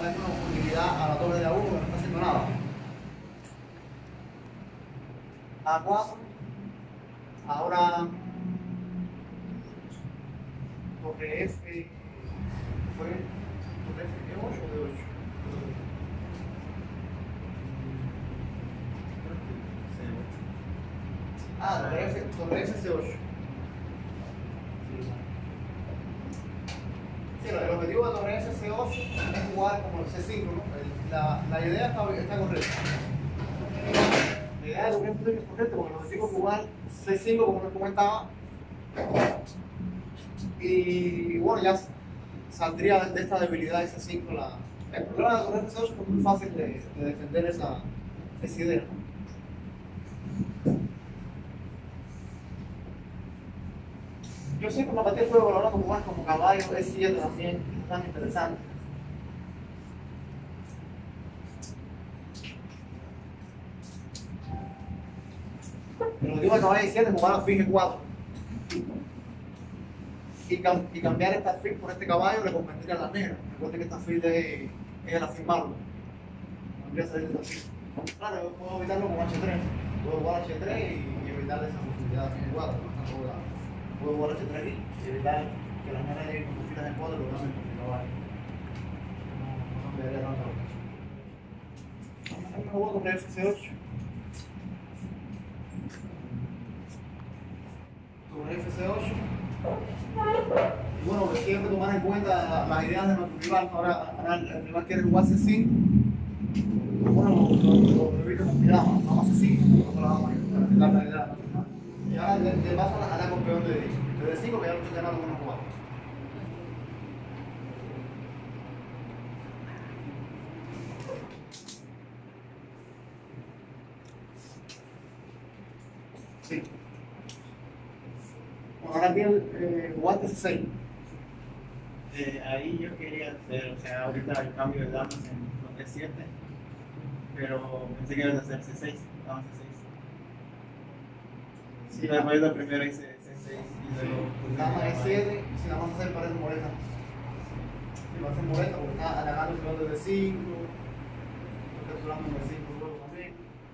darle una oportunidad a la torre de A1 que no está haciendo nada. A4, ahora torre F, ¿fue? ¿Torre F de 8 o de 8? Ah, torre F C8. Sí, el objetivo de torre F C8 es jugar como el C5, ¿no? La idea está correcta. La idea de torre F es correcta porque el objetivo es jugar C5 como les comentaba. Y bueno, ya saldría de esta debilidad de C5. El problema de torre F C8 es que es muy fácil de defender esa idea. Yo siempre en la partida estoy valorando jugar como caballo E7 también, es tan interesante. El objetivo de caballo E7 es jugar alfil G4. Y cambiar esta alfil por este caballo le convendría a la negra. Recuerden que esta alfil es el alfil malo. Podría salir de alfil. Claro, yo puedo evitarlo con H3. Puedo jugar H3 y evitar esa posibilidad de alfil G4. Puedo jugar H3 y evitar que las nenas lleguen con filas de 4 y lo ganen con el caballo. No cambiaría tanto. Vamos a hacer un juego con FC8. Con FC8. Y bueno, que siempre tomar en cuenta las ideas de nuestro rival. Ahora el rival quiere jugar C5. Bueno, lo repito con cuidado, vamos a C5, nosotros la vamos a respetar la idea de nuestro rival. Y ahora de paso a la campeón de D5, que ya lo estoy ganando con una jugada. Sí. Bueno, ahora tiene jugaste C6. Ahí yo quería hacer, o sea, ahorita el cambio de damas en D7, pero pensé que ibas a hacer C6, damas C6. Sí, después lo primero hice C6 y luego... Dama E7, y si la vamos a hacer parece muleta. Si va a hacer muleta porque está halagando el peón de D5, está capturando el D5 luego también.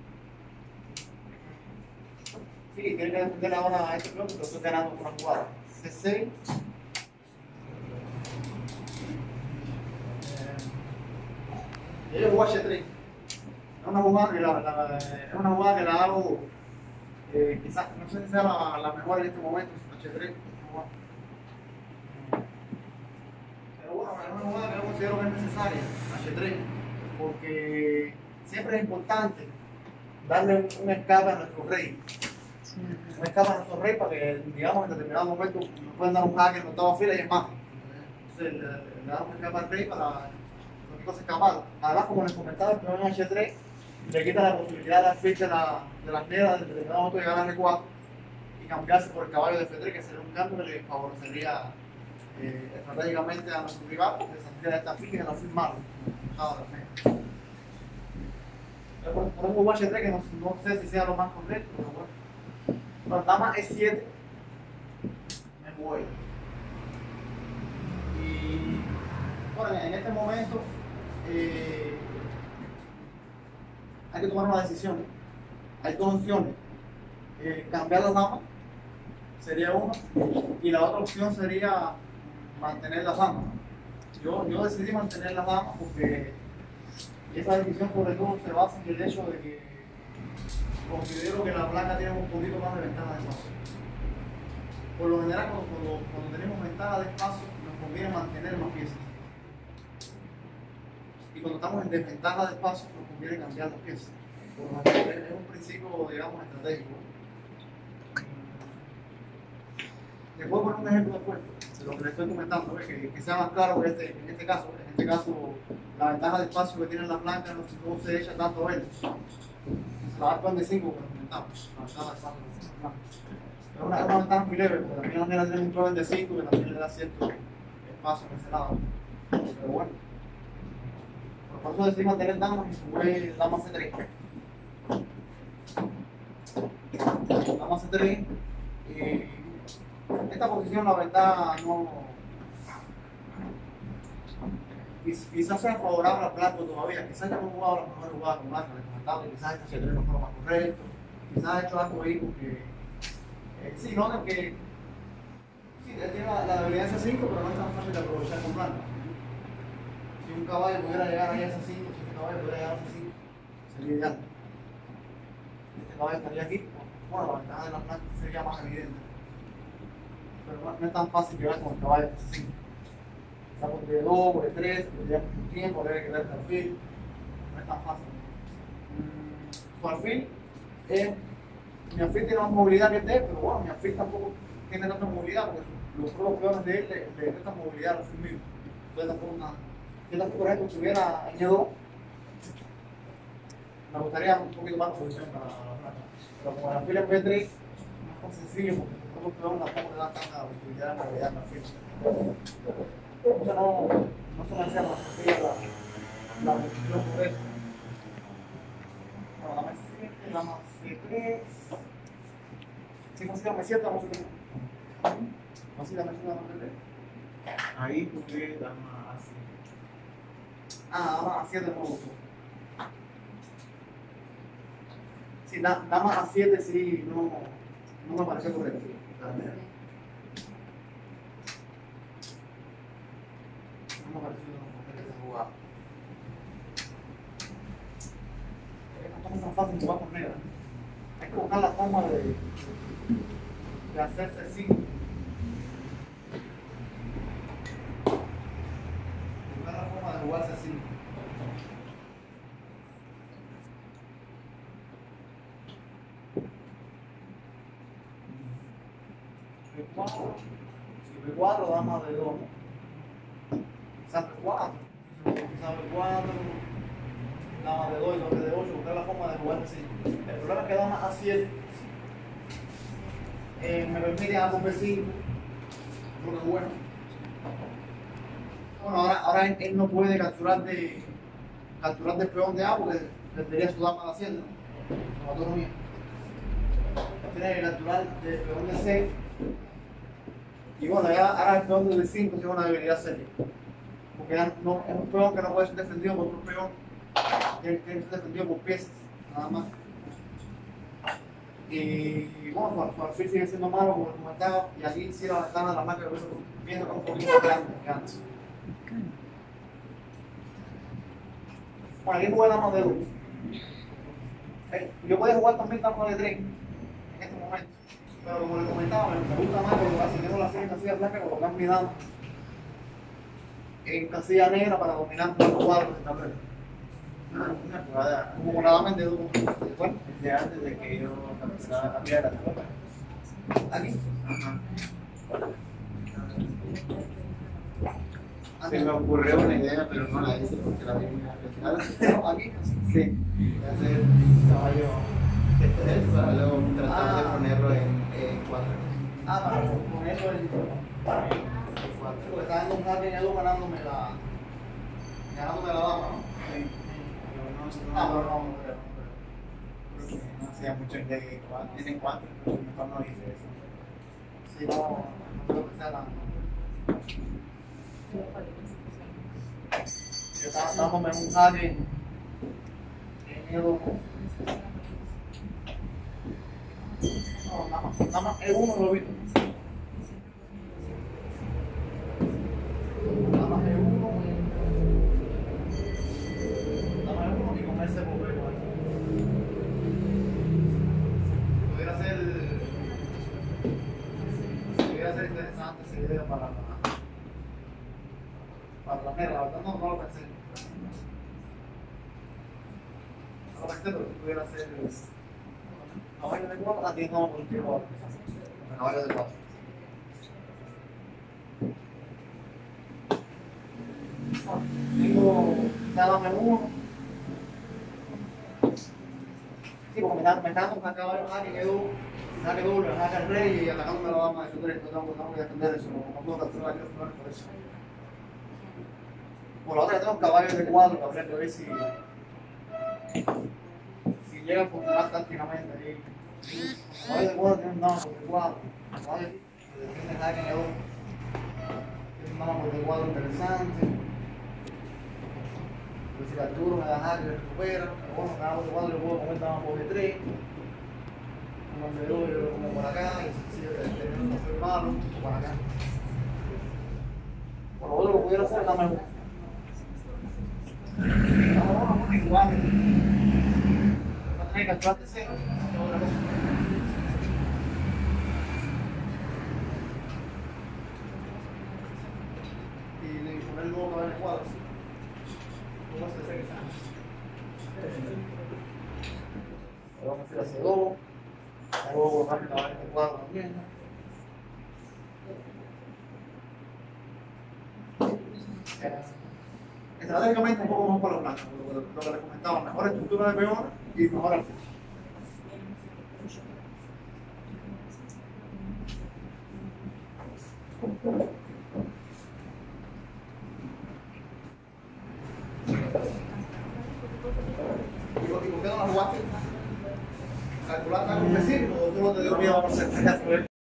Sí, tiene que defender ahora a este peón porque lo estoy ganando con una jugada. C6. Y yo juego H3. Es una jugada que la hago, quizás, no sé si sea la mejor en este momento, H3. Pero bueno, es una jugada que yo considero que es necesaria, H3, porque siempre es importante darle un escape a nuestro rey. Un escape a nuestro rey para que, digamos, en determinado momento nos pueden dar un jaque en octava fila y es más. Entonces le damos un escape al rey para que se escapar. Además, como les comentaba, el peón en H3 le quita la posibilidad de alfil de las negras de determinado momento de llegar a R4 y cambiarse por el caballo de F3, que sería un cambio que le favorecería estratégicamente a nuestro rival, porque saldría de esta alfil que es el alfil malo. Por eso juego H3 que no sé si sea lo más correcto, pero bueno. Bueno, dama E7 me voy. Y bueno, en este momento hay que tomar una decisión. Hay dos opciones. Cambiar las damas sería una, y la otra opción sería mantener las damas. Yo decidí mantener las damas porque esa decisión sobre todo se basa en el hecho de que considero que la blanca tiene un poquito más de ventaja de espacio. Por lo general, cuando tenemos ventaja de espacio, nos conviene mantener más piezas. Y cuando estamos en desventaja de espacio, nos conviene cambiar las piezas. Es un principio, digamos, estratégico. Les voy a poner un ejemplo después de lo que les estoy comentando, que sea más claro que en este caso. En este caso, la ventaja de espacio que tienen las blancas no se echa tanto a ellos. Se la da el plan de 5 que comentamos. La ventaja de espacio que tienen las blancas. Es una ventaja muy leve, porque también las negras tienen un plan de 5 que también le da cierto espacio en ese lado. Pero bueno. Por eso decidí mantener damas y jugué dama C3. Dama C3. Esta posición, la verdad, quizás sea favorable al blanco todavía, quizás ya no he jugado las mejores jugadas con blanco, les comentaba que quizás este ajedrez no fue lo más correcto, quizás he hecho algo ahí porque sí, notan que sí, él tiene la debilidad de C5, pero no es tan fácil de aprovechar con blanco. Si un caballo pudiera llegar ahí a C5, si este caballo pudiera llegar a C5, sería ideal. Este caballo estaría aquí, bueno, la ventaja de la planta sería más evidente. Pero no es tan fácil llegar con el caballo a C5. Quizás por D2, por D3, tendría mucho tiempo, habría que ver el alfil. No es tan fácil. Su alfil, mi alfil tiene más movilidad que el de él, pero bueno, mi alfil tampoco tiene tanta movilidad porque los propios peones de él le restan movilidad al alfil mío. Entonces tampoco nada. Yo tampoco, por ejemplo, si hubiera en E2, me gustaría un poquito más de posición para la plata. Pero como el alfil en B3, no es tan sencillo porque los propios peones tampoco le dan tanta posibilidad de movilidad al alfil. Entonces no se me hacía más sencilla la posición por eso. Bueno, dame 7, dame C3. Si consigo me 7, vamos a tener. Consigo me 7, vamos a tener. Ahí jugué dama A7. Dama A7 no uso. Sí, dama A7 sí, no me pareció correcto. No me pareció correcto esa jugada. No es tan fácil jugar con negra. Hay que buscar la forma de hacerse así. Buscar la forma de jugarse así. B4, si B4, dama B2. Quizás B4, quizás B4. Dama de 2 y 2 de 8, buscar la forma de jugar así. El problema es que dama A7 me permite a con B5, lo que es bueno. Bueno, ahora él no puede capturar del peón de A porque tendría su dama de A7, ¿no? Con autonomía. Tiene que capturar del peón de C. Y bueno, ya ahora el peón de D5 tiene una debilidad seria. Porque ya no, es un peón que no puede ser defendido por otro peón. Tiene que ser defendido por piezas, nada más. Y bueno, su alfil sigue siendo malo, como comentaba, y aquí sí la ventana de la máquina viene un poquito más grande que antes. Bueno, aquí jugué dama de 2. Yo podía jugar también dama de 3 en este momento, pero como les comentaba, me gusta más colocar, si tengo la silla en casilla blanca, colocar mi dama en casilla negra para dominar los cuadros del tablero. Una jugada Como la dama en D2. Bueno, desde antes de que yo empezara a mirar la pelota. aquí. Ajá. Aquí. Se me ocurrió una idea, pero no la hice porque la vi muy reflexionada. Aquí. Sí, voy a hacer caballo G3 para luego tratar de ponerlo en E4. Para ponerlo en E4. Porque está dando un jaque en Edo ganándome la dama, ¿no? Sí. Pero no creo. Porque no hacía mucho en E4, en E4, pero mejor no hice eso. Sí, no creo que sea la. Yo estaba dándome un jaque en Edo. No, nada más E1 lo he visto. Nada más E1. Nada más E1 y con ese problema. Pudiera ser interesante esa idea para la negra, la verdad no lo pensé. No lo pensé, pero si pudiera ser caballo de 4, aquí no por último ahora. Caballo de 4. Tengo nada más 1. Sí, porque me está dando un caballo que quedó doble, jaque al rey y atacándome la dama de su 3. Entonces tengo que defender eso, no puedo capturar yo por eso. Por la otra tengo un caballo de 4 que habría que ver si llega a funcionar tácticamente ahí. El caballo de 4 tiene un dama por D4. El caballo tiene jaque en E2. Tiene un dama por D4 interesante. Pues si Arturo me da jaque, me recupera, pero bueno, cada otro cuadro yo puedo comer más por de 3, como de 2 yo como por acá, y si no soy malo, por acá. Por lo otro lo pudiera hacer, está mejor. Estamos igual. Va a tener que actuar de cero, es otra cosa. Y poner el nuevo para el cuadro. ¿Cómo se hace que sea? Vamos a hacer hacia 2. Luego rápido a ver el cuadro también. Estratégicamente un poco más para los blancos, lo que les comentaba, mejor estructura de peones y mejor alfil. ¿Y por qué no la jugaste? ¿Calculaste algún vecino o tú no te dio miedo a hacer?